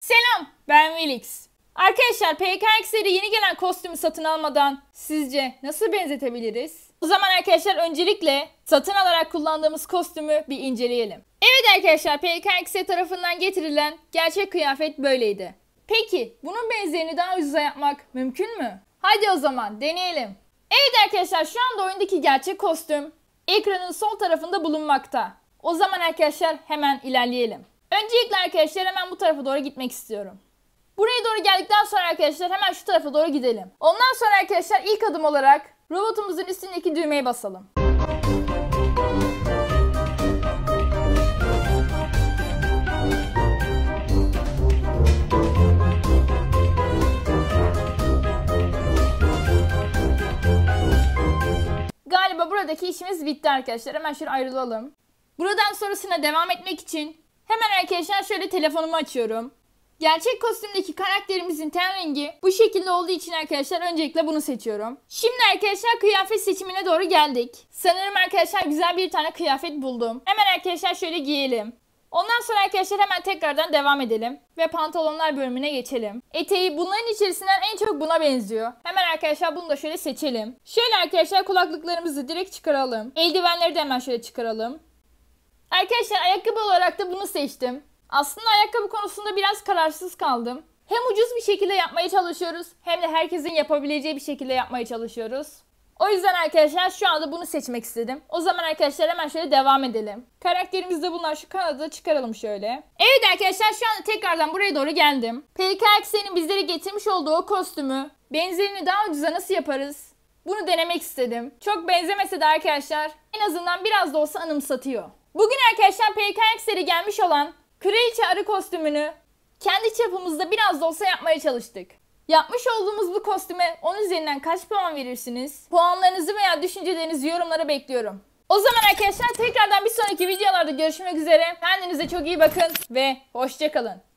Selam, ben Wilix. Arkadaşlar PKX'de yeni gelen kostümü satın almadan sizce nasıl benzetebiliriz? O zaman arkadaşlar öncelikle satın alarak kullandığımız kostümü bir inceleyelim. Evet arkadaşlar, PKX tarafından getirilen gerçek kıyafet böyleydi. Peki bunun benzerini daha ucuza yapmak mümkün mü? Hadi o zaman deneyelim. Evet arkadaşlar, şu anda oyundaki gerçek kostüm ekranın sol tarafında bulunmakta. O zaman arkadaşlar hemen ilerleyelim. Öncelikle arkadaşlar hemen bu tarafa doğru gitmek istiyorum. Buraya doğru geldikten sonra arkadaşlar hemen şu tarafa doğru gidelim. Ondan sonra arkadaşlar ilk adım olarak robotumuzun üstündeki düğmeye basalım. Galiba buradaki işimiz bitti arkadaşlar. Hemen şöyle ayrılalım. Buradan sonrasına devam etmek için hemen arkadaşlar şöyle telefonumu açıyorum. Gerçek kostümdeki karakterimizin ten rengi bu şekilde olduğu için arkadaşlar öncelikle bunu seçiyorum. Şimdi arkadaşlar kıyafet seçimine doğru geldik. Sanırım arkadaşlar güzel bir tane kıyafet buldum. Hemen arkadaşlar şöyle giyelim. Ondan sonra arkadaşlar hemen tekrardan devam edelim. Ve pantolonlar bölümüne geçelim. Eteği bunların içerisinden en çok buna benziyor. Hemen arkadaşlar bunu da şöyle seçelim. Şöyle arkadaşlar kulaklıklarımızı direkt çıkaralım. Eldivenleri de hemen şöyle çıkaralım. Arkadaşlar ayakkabı olarak da bunu seçtim. Aslında ayakkabı konusunda biraz kararsız kaldım. Hem ucuz bir şekilde yapmaya çalışıyoruz hem de herkesin yapabileceği bir şekilde yapmaya çalışıyoruz. O yüzden arkadaşlar şu anda bunu seçmek istedim. O zaman arkadaşlar hemen şöyle devam edelim. Karakterimizde bunlar, şu kanadı da çıkaralım şöyle. Evet arkadaşlar şu anda tekrardan buraya doğru geldim. PKX'nin bizlere getirmiş olduğu o kostümü benzerini daha ucuza nasıl yaparız? Bunu denemek istedim. Çok benzemese de arkadaşlar en azından biraz da olsa anımsatıyor. Bugün arkadaşlar PKX'lere gelmiş olan Kraliçe Arı kostümünü kendi çapımızda biraz da olsa yapmaya çalıştık. Yapmış olduğumuz bu kostüme 10 üzerinden kaç puan verirsiniz? Puanlarınızı veya düşüncelerinizi yorumlara bekliyorum. O zaman arkadaşlar tekrardan bir sonraki videolarda görüşmek üzere. Kendinize çok iyi bakın ve hoşça kalın.